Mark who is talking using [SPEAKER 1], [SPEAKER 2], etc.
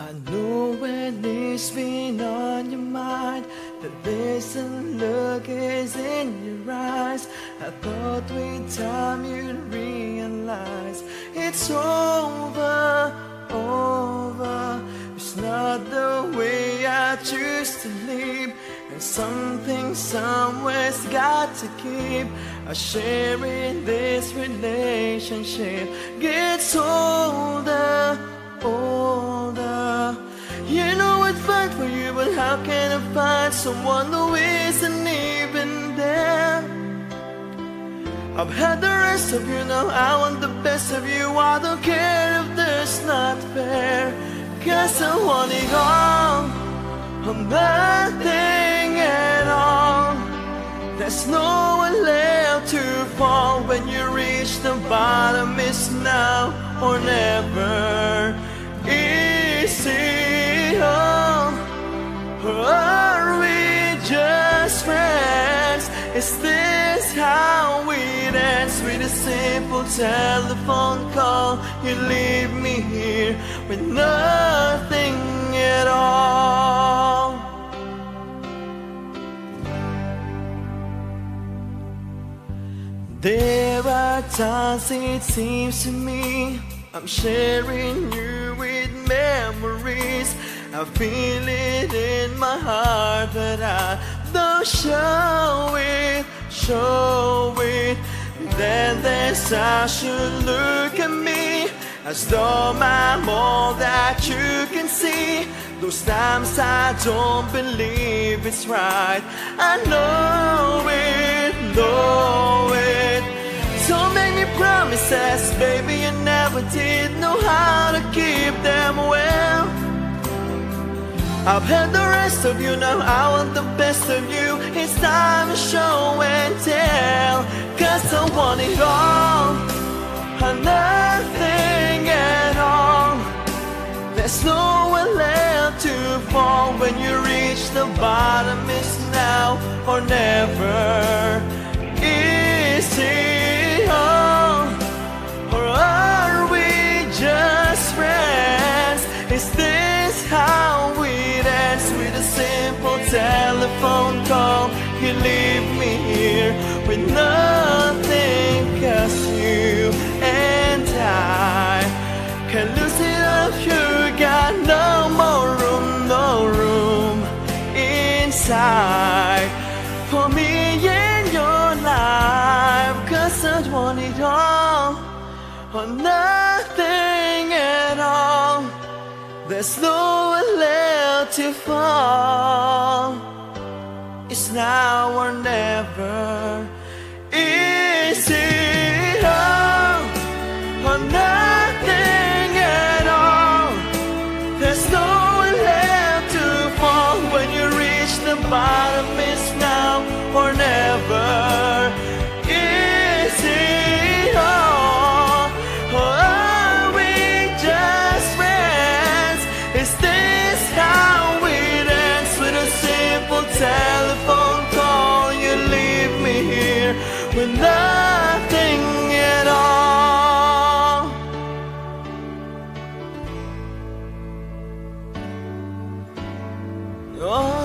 [SPEAKER 1] I know when it's been on your mind, the distant look is in your eyes. I thought with time you'd realize it's over, over. It's not the way I choose to live, and something somewhere's got to keep. I share in this relationship gets older, older. You know it's fine for you, but how can I find someone who isn't even there? I've had the rest of you, now I want the best of you. I don't care if there's not fair, 'cause I want it all, or nothing at all. There's no one left to fall. When you reach the bottom, it's now or never. Is it all, or are we just friends? Is this how it ends? With a simple telephone call, you leave me here with nothing at all. There are times it seems to me I'm sharing you with memories. I feel it in my heart, but I don't show it, show it. Then there's how should look at me, as though I'm all that you can see. Those times I don't believe it's right. I know it, know it. Don't make me promises, baby, you never did know how to keep them well. I've had the rest of you, now I want the best of you. It's time to show and tell, 'cause I want it all, or nothing at all. There's no one left to fall. When you reach the bottom, it's now or never. Is it all, or are we just friends? Is this how it ends? With a simple telephone call, you leave me here with nothing, 'cause you and I can lose it all. You got no more room, no room inside for me in your life. 'Cause I want it all, or nothing at all. There's no one left to fall. It's now or never. Is it all, or nothing at all? There's no one left to fall. When you reach the bottom, it's now or never. Is it all, or are we just friends? Is this how it ends? With a simple telephone call, you leave me here with nothing at all. Oh.